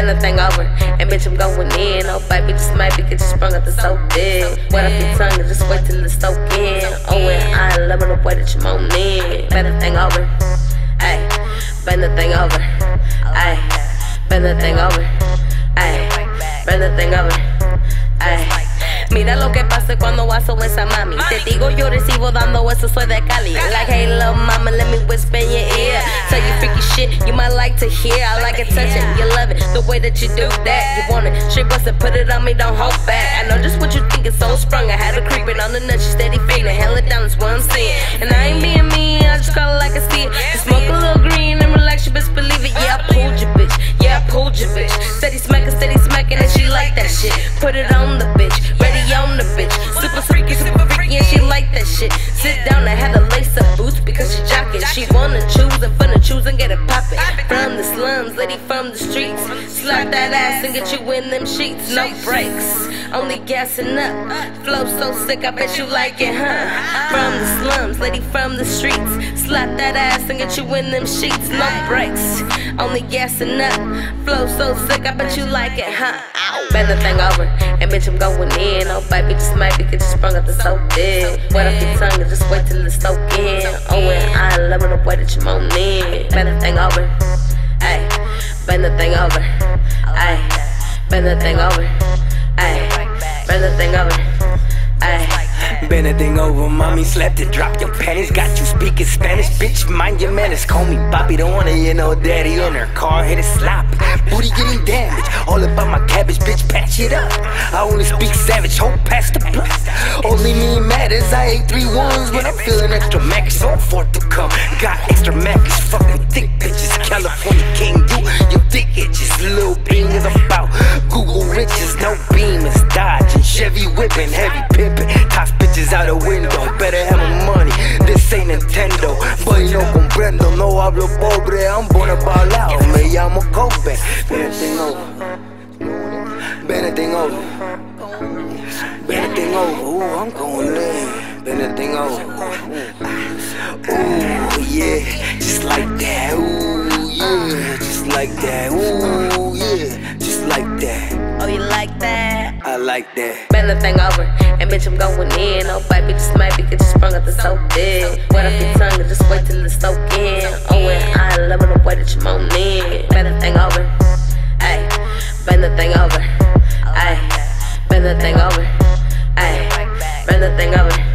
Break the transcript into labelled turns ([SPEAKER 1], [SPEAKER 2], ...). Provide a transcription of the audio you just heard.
[SPEAKER 1] bend the thing over, and bitch I'm going in. Oh baby, just might be get you sprung up the so big. Wet up your tongue and just wait till it's soak in. Oh and I love it the way that you moan in. Bend the thing over, ayy, bend the thing over, ayy, bend the thing over, ayy, bend the thing over, ayy. Mira lo que pasa cuando aso esa mami. Te digo yo recibo dando eso, soy de Cali. Like hey little mama, let me whisper in your ear. Tell you freaky shit you might like to hear. I like it touching, you love it, the way that you do that. You want it, straight bust it, put it on me, don't hold back. I know just what you think is so sprung. I had her creeping on the nut, she steady feeling. Hell it down, that's what I'm saying. And I ain't being mean, I just call it like I see it. Just smoke a little green and relax, you best believe it. Yeah, I pulled your bitch, yeah, I pulled your bitch. Steady smacking, and she like that shit. Put it on the bitch, ready on the bitch. Super freaky, and she like that shit. Sit down and have a lace up boots because she jockin'. She wanna choose and finna choose and get it poppin'. From the slums, lady from the streets. Slap that ass and get you in them sheets. No brakes, only gassing up. Flow so sick, I bet you like it, huh? From the slums, lady from the streets. Slap that ass and get you in them sheets. No brakes, only gassing up. Flow so sick, I bet you like it, huh? Bend the thing over, and bitch I'm going in. Oh baby, just might be get you sprung up the so big. Wet up your tongue and just wait till it's soak in. Oh and I love it the way that you moan in. Bend the thing over, ayy, bend the thing over, ayy, bend the thing over, ayy, bend the thing over, ayy.
[SPEAKER 2] Bend that thing over, mommy, slept it, drop your panties. Got you speaking Spanish, bitch, mind your manners. Call me Bobby, don't wanna hear no daddy in her car, hit it slop. Booty getting damaged, all about my cabbage, bitch, patch it up. I only speak savage, hope past the blood. Only me matters, I ate 3 ones when I'm feeling extra max, so forth to come. Got extra max, fuck with thick bitches. California king, you thick itches. Lil Bean is about Google riches, no beam is dodging. Chevy whipping, heavy pimping, toss bitches out the window. Better have my money, this ain't Nintendo. Boy, no comprendo, no hablo pobre, I'm born a ball out. Me llamo Kobe. Bend that thing over, bend that thing over, bend that thing over. Ooh, I'm going in. Bend that thing over. Ooh, yeah, just like that. Ooh, yeah, just like that. Ooh, yeah, just like that.
[SPEAKER 1] Oh, you like that?
[SPEAKER 2] I like that.
[SPEAKER 1] Bend the thing over, and bitch I'm going in. Oh baby, just might be get you sprung up the so big. Wet up your tongue and just wait till it's soak in. Oh and I love it the way that you moan in. Bend the thing over, ayy, bend the thing over, ayy, bend the thing over, ayy, bend the thing over.